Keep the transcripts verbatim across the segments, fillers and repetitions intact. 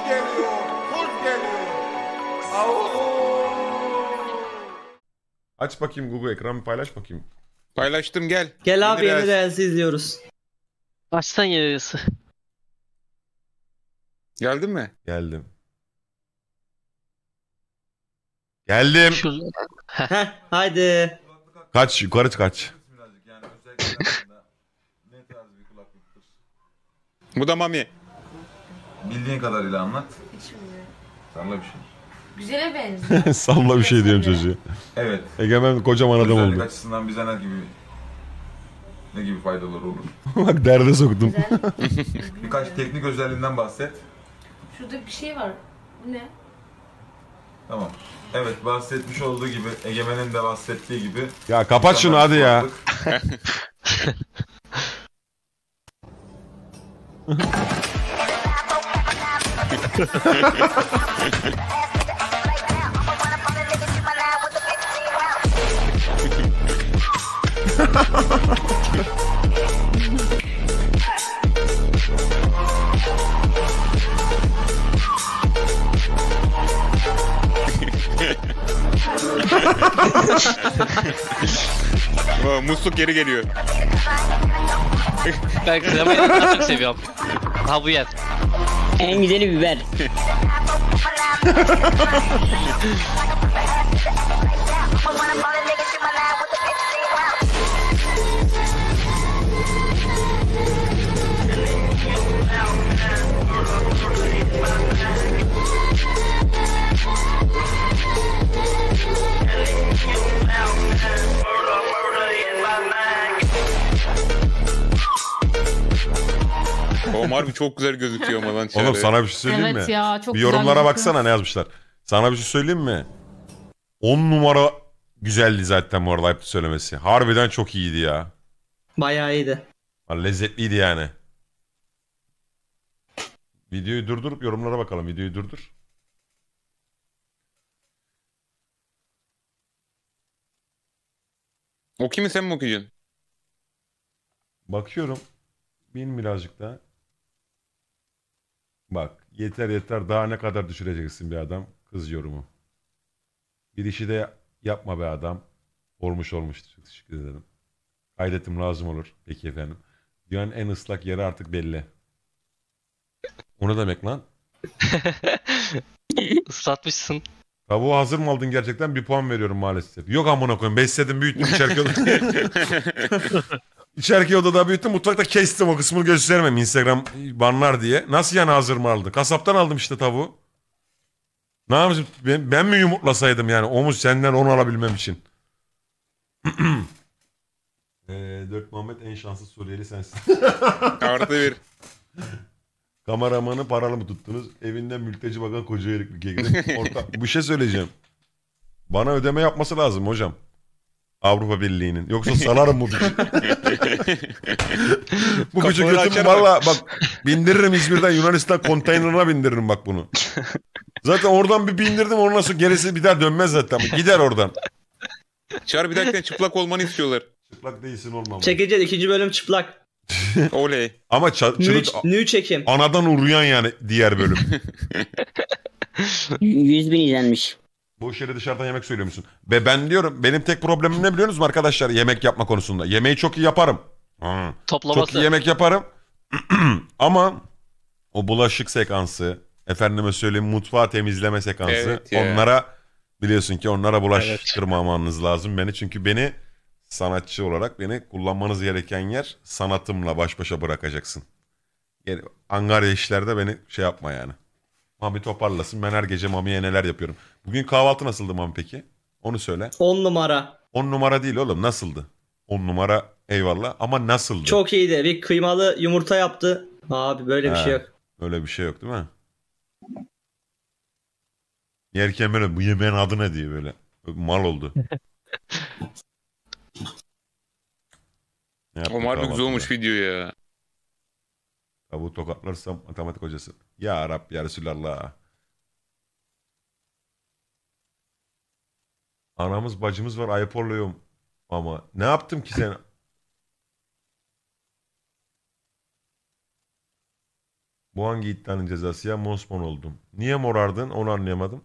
geliyor. Kurt geliyor. Au. Aç bakayım Google ekranı paylaş bakayım. Paylaştım gel. Gel abi Yeni yeni Reels'i izliyoruz. Açsan yarısı. Geldin mi? Geldim. Geldim. Şurada. Heh haydi. Kaç yukarı kaç. Bu da Mami. Bildiğin kadarıyla anlat. Hiç bilmiyorum. Salla bir şey. Güzele benziyor. Salla bir şey diyorum çocuğa. Evet. Egemen kocaman adam Güzellik oldu. açısından bize ne gibi ne gibi faydaları olur? Bak derde soktum. Güzel. Birkaç teknik özelliğinden bahset. Şurada bir şey var. Bu ne? Tamam. Evet, bahsetmiş olduğu gibi, Egemen'in de bahsettiği gibi. Ya kapat şunu hadi ya. Aa, musluk geri geliyor. Ben kremayı daha çok seviyorum. Ha bu yer. En güzeli biber. Oğlum harbi çok güzel gözüküyor ama lan. Oğlum sana bir şey söyleyeyim Evet mi? ya, çok bir güzel yorumlara gözüküyor. baksana ne yazmışlar. Sana bir şey söyleyeyim mi? on numara güzeldi zaten bu arada ayıptı söylemesi. Harbiden çok iyiydi ya. Bayağı iyiydi. Ha, lezzetliydi yani. Videoyu durdurup yorumlara bakalım. Videoyu durdur. Okuyayım mı sen mi okuyacaksın? Bakıyorum. Bin birazcık daha. Bak yeter yeter daha ne kadar düşüreceksin bir adam. Kız yorumu. Bir işi de yapma be adam. Olmuş olmuştur. Çok teşekkür ederim. Kaydetim lazım olur. Peki efendim. Dünyanın en ıslak yeri artık belli. O ne demek lan? Islatmışsın. Tavuğu hazır mı aldın gerçekten? Bir puan veriyorum maalesef. Yok amına koyayım. Besledim büyüttüm içerki odada. İçerki odada büyüttüm. Mutfakta kestim o kısmını göstermem. Instagram banlar diye. Nasıl yani hazır mı aldın? Kasaptan aldım işte tavuğu. Ne yapayım? Ben, ben mi yumurtlasaydım yani? Omuz senden onu alabilmem için. e, Dört Muhammed en şanslı Suriyeli sensin. Artı bir. Kameramanı paralı mı tuttunuz? Evinden mülteci bakan koca herikli kekre. Orta... Bir şey söyleyeceğim. Bana ödeme yapması lazım hocam. Avrupa Birliği'nin. Yoksa salarım bu biçi. bu biçi götüm valla bak bindiririm İzmir'den Yunanistan konteynerına bindiririm bak bunu. Zaten oradan bir bindirdim ondan sonra gerisi bir daha dönmez zaten. Gider oradan. Çağrı bir dakika çıplak olmanı istiyorlar. Çıplak değilsin olmam. Çekeceğiz ikinci bölüm çıplak. Oley. Ama ça- Nü, çırık nü çekim. anadan uğrayan yani diğer bölüm. yüz bin izlenmiş. Boş yere dışarıdan yemek söylüyor musun? Ve ben diyorum benim tek problemim ne biliyor musunuz arkadaşlar yemek yapma konusunda? Yemeği çok iyi yaparım. Ha. Toplaması. Çok iyi yemek yaparım. Ama o bulaşık sekansı, efendime söyleyeyim mutfağı temizleme sekansı Evet ya. onlara biliyorsun ki onlara bulaştırmamanız lazım beni. Çünkü beni sanatçı olarak beni kullanmanız gereken yer sanatımla baş başa bırakacaksın. Yani angarya işlerde beni şey yapma yani. Mami toparlasın. Ben her gece Mami'ye neler yapıyorum. Bugün kahvaltı nasıldı Mami peki? Onu söyle. on numara. on numara değil oğlum nasıldı? on numara eyvallah ama nasıldı? Çok iyiydi. Bir kıymalı yumurta yaptı. Abi böyle bir He. şey yok. Öyle bir şey yok değil mi? Yerken böyle bu yemeğin adı ne diye böyle. Mal oldu. Ne yaptın O harbi güzel kahvaltıda? olmuş video ya. Tavuğu tokatlarsam matematik hocası. Ya Rab ya Resulallah. Anamız bacımız var ayıp oluyor ama. Ne yaptım ki sen? Bu hangi iddianın cezası ya? Mosmon oldum. Niye morardın? Onu anlayamadım.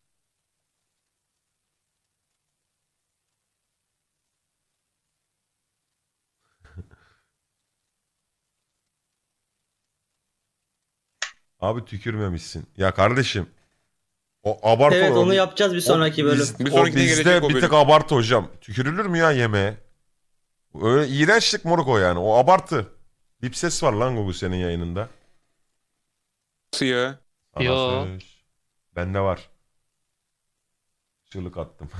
Abi tükürmemişsin. Ya kardeşim. O abartı. Evet o- onu yapacağız bir sonraki o bölüm. biz- Bir o sonrakine bizde gelecek o bir tek bölüm. abartı hocam. Tükürülür mü ya yemeğe? Öyle iğrençlik moruk o yani. O abartı. Dip ses var lan Google senin yayınında. Nasıl ya? Sana Yo. söz. Bende var. Çığlık attım.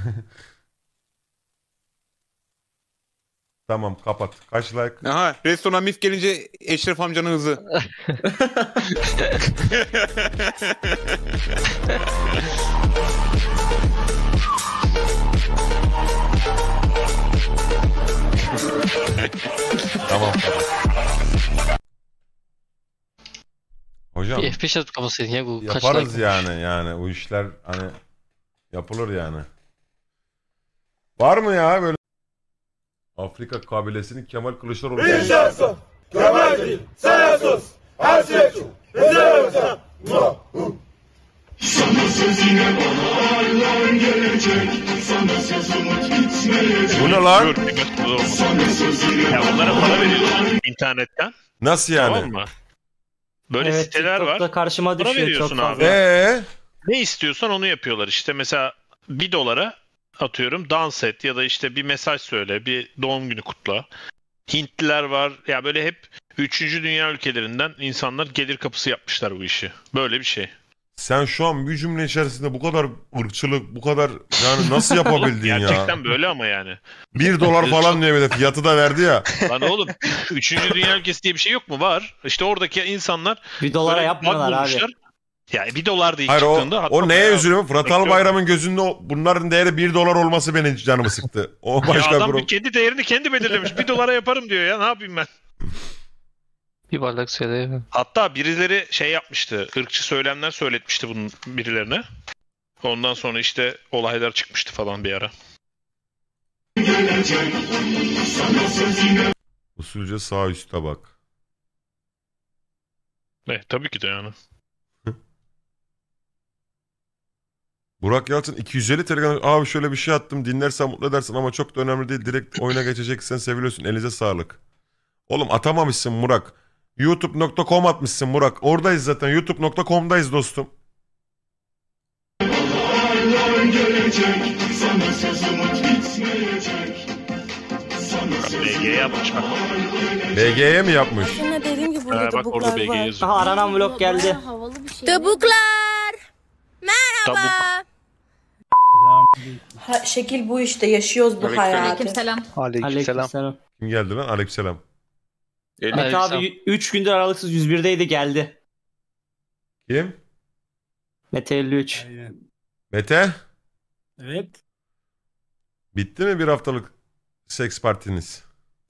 Tamam kapat. Kaç like? Aha restoran mif gelince Eşref amcanın hızı. Tamam kapat. Hocam Bir F beş atıp kapatsaydın ya bu kaç yaparız like? yani yani o işler hani yapılır yani. Var mı ya böyle Afrika kabilesinin Kemal Kılıçdaroğlu. Bu ne lan? Dur, bir dakika, dur olmasın. Ya onlara para veriyorsun internetten. Nasıl yani? Tamam mı? Böyle Evet, siteler TikTok'ta var. karşıma Para düşüyor çok veriyorsun fazla. abi. Ee? Ne istiyorsan onu yapıyorlar. İşte mesela bir dolara atıyorum dans et ya da işte bir mesaj söyle, bir doğum günü kutla. Hintliler var. Ya böyle hep üçüncü dünya ülkelerinden insanlar gelir kapısı yapmışlar bu işi. Böyle bir şey. Sen şu an bir cümle içerisinde bu kadar ırkçılık, bu kadar yani nasıl yapabildin ya? Gerçekten böyle ama yani. Bir dolar falan diye bir de fiyatı da verdi ya. Lan oğlum üçüncü dünya ülkesi diye bir şey yok mu? Var. İşte oradaki insanlar Bir dolara böyle yapmıyorlar bug abi. bulmuşlar. Yani bir dolar değil Hayır o, çıktığında. hatta o neye bayağı- üzülüyor? Fırat Albayram'ın gözünde o- bunların değeri bir dolar olması benim canımı sıktı. O Ya başka adam grup. bir kendi değerini kendi belirlemiş. Bir dolara yaparım diyor ya. Ne yapayım ben? Bir bardak söyle. Hatta birileri şey yapmıştı. Irkçı söylemler söyletmişti bunun birilerine. Ondan sonra işte olaylar çıkmıştı falan bir ara. Usulca sağ üstte bak. Ne tabii ki de yani. Burak Yalçın iki yüz elli Telegram. Abi şöyle bir şey attım. Dinlersen mutlu edersin ama çok da önemli değil. Direkt oyuna geçeceksen seviliyorsun. Elinize sağlık. Oğlum atamamışsın Burak. youtube nokta com atmışsın Burak. Oradayız zaten. youtube nokta com'dayız dostum. B G yapmış bak. B G'ye mi yapmış? Aslında dediğim gibi burada Ha, bak orada tabuklar B G var. yazıyor. Aha aranan vlog geldi. Bayağı havalı bir şey. Tabuklar! Tabuk. Ha, şekil bu işte yaşıyoruz bu hayatı. Aleykümselam. Aleykümselam. Kim geldi lan? Aleykümselam. Elli. Mete abi üç gündür aralıksız yüz birdeydi geldi. Kim? Mete elli üç. Mete? Evet. Bitti mi bir haftalık seks partiniz?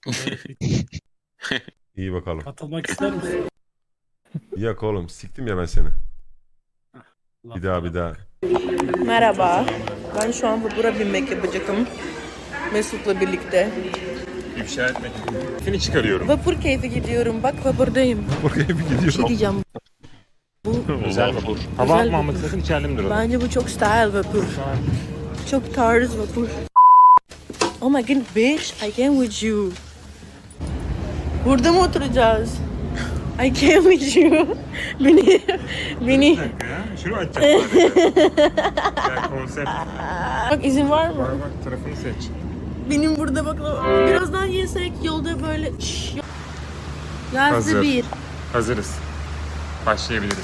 İyi bakalım. Katılmak ister misin? Yok oğlum siktim ya ben seni. Bir daha bir daha. Merhaba. Ben şu an vapura binmek yapacağım. Mesut'la birlikte. İfşa etmek. Seni çıkarıyorum. Vapur keyfi gidiyorum. Bak vapurdayım. Oraya bir Bir şey gidiyorsun. diyeceğim. Bu Güzel vapur. hava almamak sakın içerdim duralım. Bence bu çok style vapur. Çok tarz vapur. Oh my god bitch, I came with you. Burada mı oturacağız? I came with you. Beni, beni. Şunu açacağım. Güzel konsept. Bak izin var mı? Bak tarafını seç. Benim burada baklava. Birazdan yesek yolda böyle. Şşş. Yazdı Hazır. bir. Hazırız. Başlayabiliriz.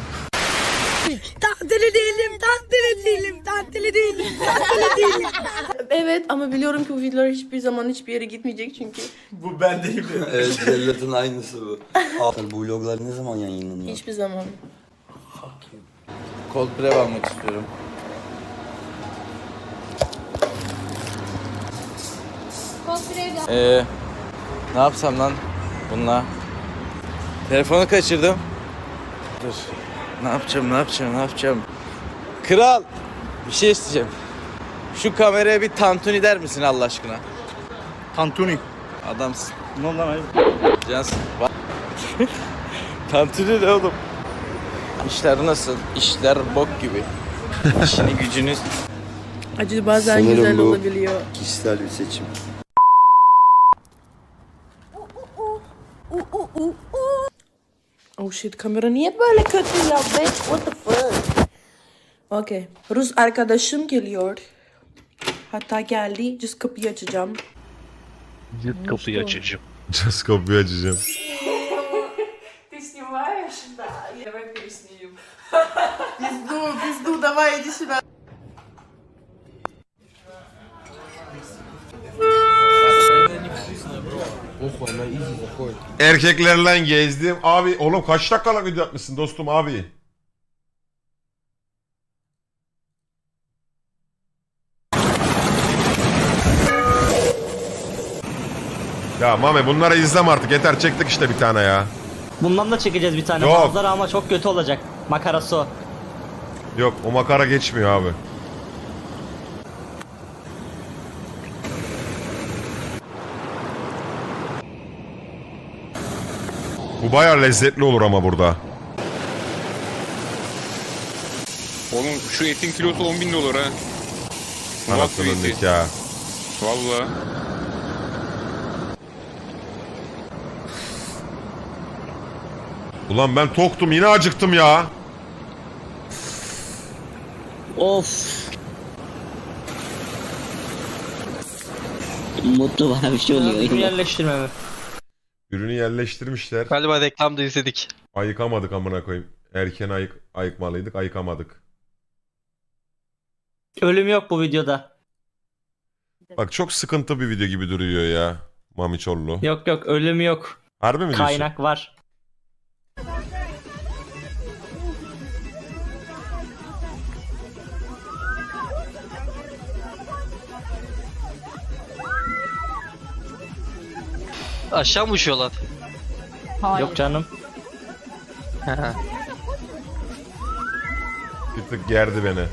Tahtili değilim, tahtili değilim, tahtili değilim, tahtili değilim. Evet ama biliyorum ki bu videolar hiçbir zaman hiçbir yere gitmeyecek çünkü. Bu ben değilim. Evet, Zellat'ın aynısı bu. Abi bu vloglar ne zaman yayınlanıyor? Hiçbir zaman. Cold Brew almak istiyorum. Eee ne yapsam lan bununla? Telefonu kaçırdım. Dur. Ne yapacağım, ne yapacağım, ne yapacağım? Kral, bir şey isteyeceğim. Şu kameraya bir tantuni der misin Allah aşkına? Tantuni. Adamsın. Ne oldu lan abi? Cansın. Bak. Tantuni ne oğlum? İşler nasıl? İşler bok gibi. İşini gücünüz. Acı bazen Sanırım güzel bu olabiliyor. kişisel bir seçim. Oh shit, kamera niye böyle kötü ya? Bitch, what the fuck? Okay. Rus arkadaşım geliyor. Hatta geldi. Just kapıyı açacağım. Kapıyı açacağım. Just kapıyı açacağım. Ты снимаешь? Да, давай переснимем. Пизду, пизду, давай иди сюда. Erkeklerle gezdim. Abi oğlum kaç dakikalık video atmışsın dostum abi? Ya Mame bunları izleme artık yeter, çektik işte bir tane ya. Bundan da çekeceğiz bir tane. Yok. Manzara ama çok kötü olacak. Makarası o. Yok o makara geçmiyor abi. Bu bayağı lezzetli olur ama burada. Oğlum şu etin kilosu on bin dolar ha. Anasının nikahı. Valla. Ulan ben toktum yine acıktım ya. Of. Mutlu bana bir şey oluyor. Ürün yerleştirme mi? Ürünü yerleştirmişler. Galiba reklamda izledik. Ayıkamadık amına koyayım. Erken ayık ayıkmalıydık, ayıkamadık. Ölüm yok bu videoda. Bak çok sıkıntı bir video gibi duruyor ya. Mami Çorlu. Yok yok ölüm yok. Harbi mi diyorsun? Kaynak var. Aşağı mı uçuyorlar? Hayır. Yok canım. Bir tık gerdi beni.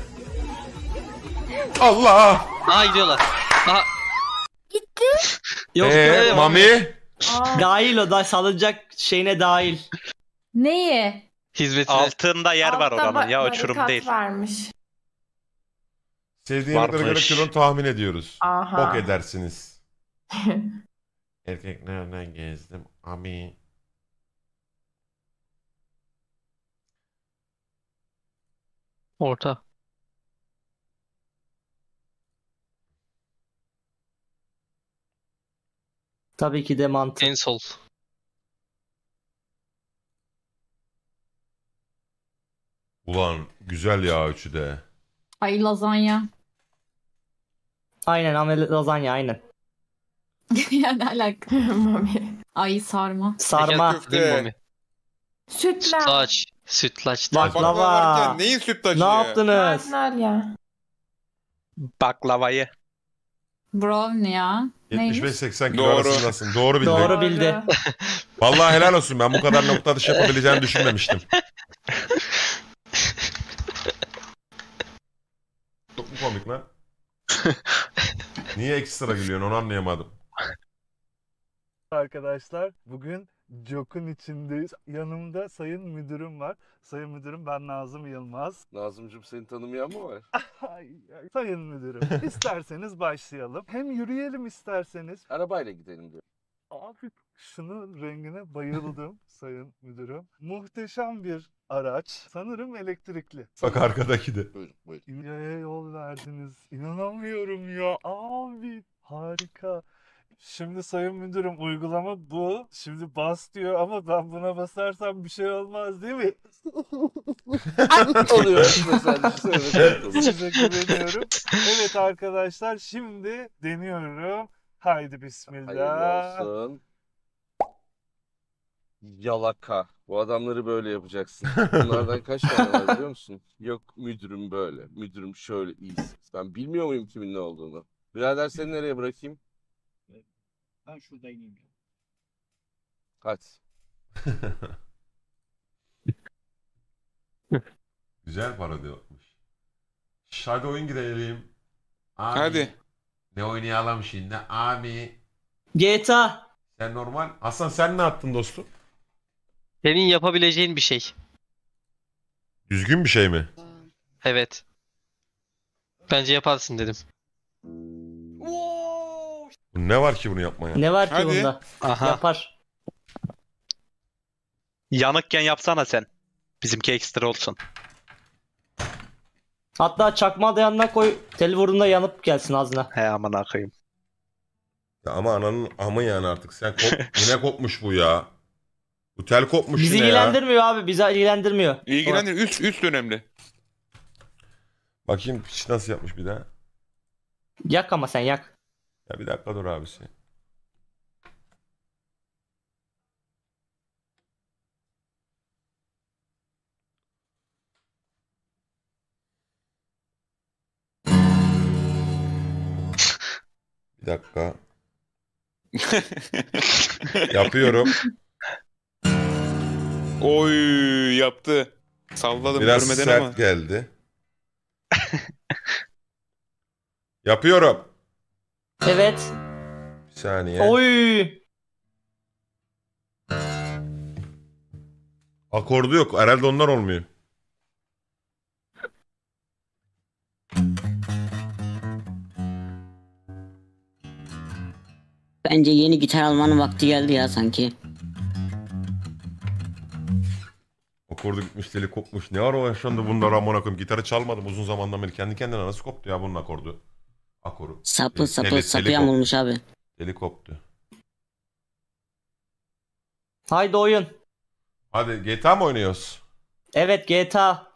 Allah! Aa gidiyorlar. Aha. Yok Ee, yok. Mami? Dahil o da salınacak şeyine dahil. Neye? Hizmetine. Altında yer var Altta oranın ya ba- uçurum barikat değil. varmış. Sevdiğin yemeklere göre Varmış. kilonu tahmin ediyoruz. Aha. Bok edersiniz. Erkeklerden gezdim. Ami. Orta. Tabii ki de mantı. En sol. Ulan güzel ya üçü de. Ay lazanya. Aynen amel lazanya aynen. Ya ne alaka? Mami. Ay sarma. Sarma. Köfte. Değil mi Mami? Sütlaç. Sütlaç. Sütlaç. Baklava. varken neyin sütlacı Ne ya? yaptınız? ya. Baklavayı. Brownie ya. yetmiş beş seksen kilo Doğru. arasındasın. Doğru bildin. Doğru bildi. Vallahi helal olsun. Ben bu kadar nokta dışı yapabileceğini düşünmemiştim. Çok mu komik lan? Niye ekstra gülüyorsun onu anlayamadım. Arkadaşlar bugün Jok'un içindeyiz. Yanımda sayın müdürüm var. Sayın müdürüm ben Nazım Yılmaz. Nazımcığım seni tanımayan mı var? Ay, ay. Sayın müdürüm isterseniz başlayalım. Hem yürüyelim isterseniz. Arabayla gidelim diyor. Abi şunun rengine bayıldım sayın müdürüm. Muhteşem bir araç. Sanırım elektrikli. Bak arkadaki de. Buyurun buyurun. İlya'ya yol verdiniz. İnanamıyorum ya. Abi harika. Şimdi sayın müdürüm uygulama bu. Şimdi bas diyor ama ben buna basarsam bir şey olmaz değil mi? Oluyor mesela düşünsene. Size güveniyorum. Evet arkadaşlar şimdi deniyorum. Haydi bismillah. Hayırlı olsun. Yalaka. Bu adamları böyle yapacaksın. Bunlardan kaç tane var biliyor musun? Yok müdürüm böyle. Müdürüm şöyle iyisin. Ben bilmiyor muyum kimin ne olduğunu? Birader seni nereye bırakayım? Ben şurada ineyim. Hadi. Güzel parodi yapmış. Hadi oyun girelim. Abi, Hadi. ne oynayalım şimdi? Abi. G T A. Sen normal. Hasan sen ne attın dostum? Senin yapabileceğin bir şey. Düzgün bir şey mi? Evet. Bence yaparsın dedim. Ne var ki bunu yapmaya? Ne var ki Hadi. bunda? Aha. Yapar. Yanıkken yapsana sen. Bizimki ekstra olsun. Hatta çakmağı da yanına koy. Tel vurduğunda yanıp gelsin ağzına. He aman akıyım. Ya ama ananın amı yani artık. Sen kop... Yine kopmuş bu ya. Bu tel kopmuş Bizi yine ya. ilgilendirmiyor abi. Bizi ilgilendirmiyor. İlgilendir. Üst, üst önemli. Bakayım piç nasıl yapmış bir daha. Yak ama sen yak. Ya bir dakika dur abisi. Bir dakika. Yapıyorum. Oy yaptı. Salladım Biraz görmeden sert ama. geldi. Yapıyorum. Evet. Bir saniye. Oy. Akordu yok. Herhalde ondan olmuyor. Bence yeni gitar almanın vakti geldi ya sanki. Akordu gitmiş, teli kopmuş. Ne ara o yaşandı bunlar amına koyayım. Gitarı çalmadım uzun zamandan beri. Kendi kendine nasıl koptu ya bunun akordu? Akoru. Sapı sapı Teli- sapı teli yamulmuş koptu. abi. Teli koptu. Haydi oyun. Hadi G T A mı oynuyoruz? Evet G T A.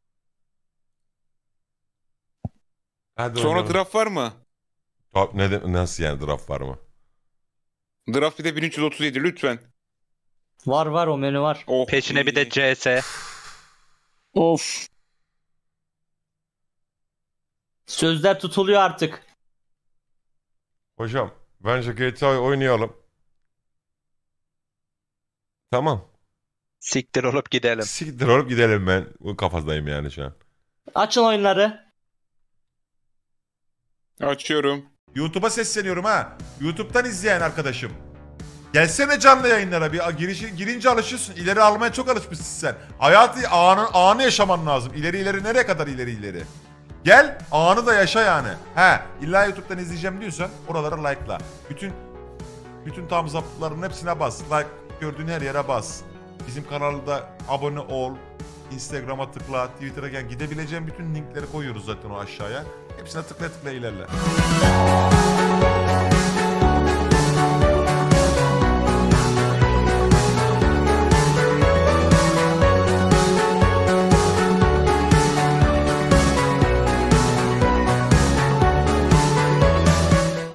Hadi Sonra oynayalım. draft var mı? Top, ne de, nasıl yani draft var mı? Draft bir de bin üç yüz otuz yedi lütfen. Var var o menü var. Oh, Peşine bir de iyi. C S. Of. Sözler tutuluyor artık. Hocam bence G T A'yı oynayalım. Tamam. Siktir olup gidelim. Siktir olup gidelim ben. Bu kafadayım yani şu an. Açın oyunları. Açıyorum. YouTube'a sesleniyorum ha. YouTube'dan izleyen arkadaşım. Gelsene canlı yayınlara bir girişi, girince alışıyorsun. İleri almaya çok alışmışsın sen. Hayatı anı, anı yaşaman lazım. İleri ileri nereye kadar ileri ileri. Gel anı da yaşa yani. He illa YouTube'dan izleyeceğim diyorsan oralara like'la. Bütün bütün thumbs up'ların hepsine bas. Like gördüğün her yere bas. Bizim kanalda abone ol. Instagram'a tıkla, Twitter'a gel. Gidebileceğin bütün linkleri koyuyoruz zaten o aşağıya. Hepsine tıkla tıkla ilerle.